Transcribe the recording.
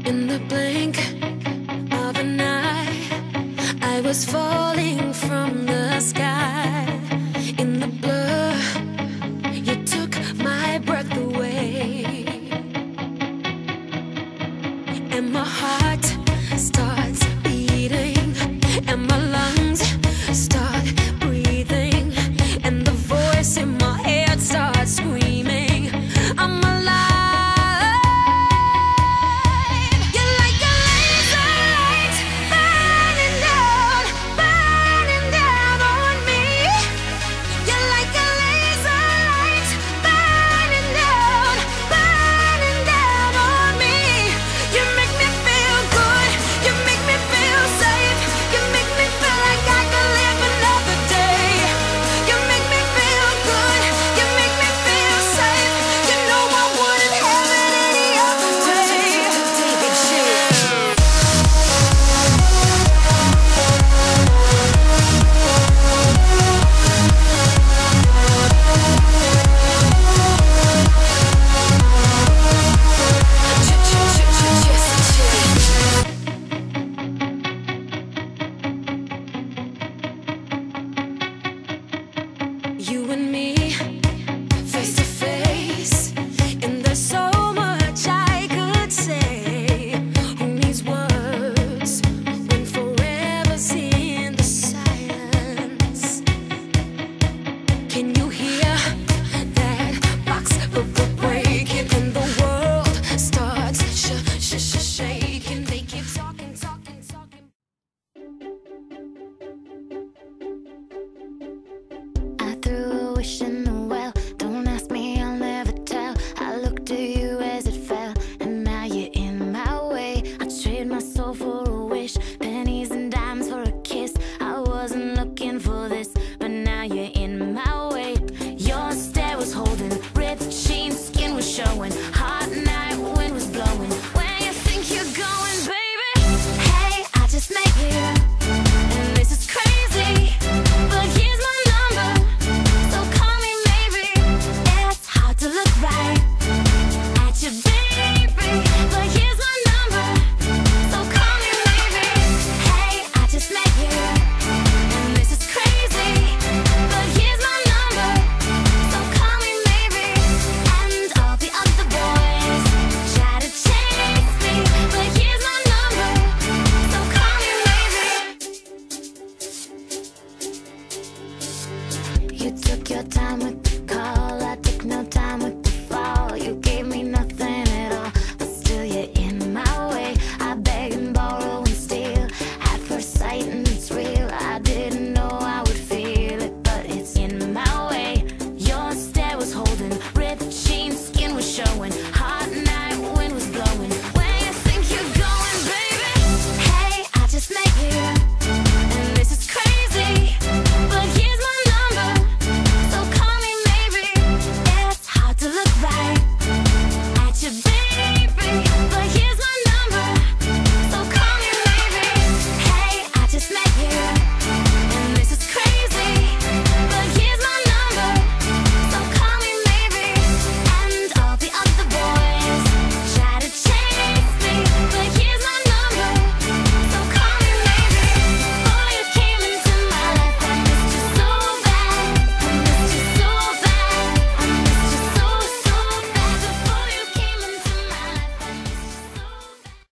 In the blink of an eye, I was falling from the sky. In the blur, you took my breath away, and my heart starts beating, and my lungs start breathing, and the voice in my head starts screaming, I'm alive. You're like a laser light burning down on me. You're like a laser light burning down on me. You make me feel good, you make me feel safe, you make me feel like I could live another day. You make me feel good, you make me feel safe, you know I wouldn't have it any other way. David You and me, face to face, and there's so much I could say. Who needs words when forever's in the silence? Can you hear that box breaking, and the world starts shaking? They keep talking. I threw a wish in the well. Don't ask me, I'll never tell. I looked at you as it fell, and now you're in my way. I trade my soul for a wish, pennies and dimes for a kiss. I wasn't looking for this, but now you're in my way. Your stare was holding, ripped jeans, skin was showing. Hot night, wind was blowing. Where you think you're going, baby? Hey, I just met you, and this is crazy, but here's my number, so call me maybe. It's hard to look right at you, baby, but here's my number, so call me maybe. Hey, I just met you, and this is crazy, but here's my number, so call me maybe. And all the other boys try to chase me, but here's my number, so call me maybe. You took your time with the call.